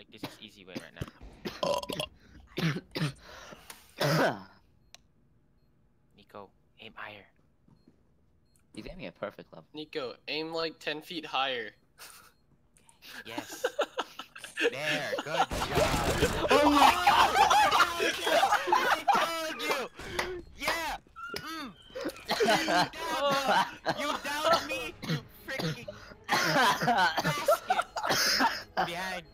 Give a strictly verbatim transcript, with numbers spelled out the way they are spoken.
like this is easy way right now. Nico, aim higher. He's aiming at perfect level. Nico, aim like ten feet higher. Yes. There, good job. Oh my god! I told you! Yeah! Mm. You downed me, you freaking basket! Behind.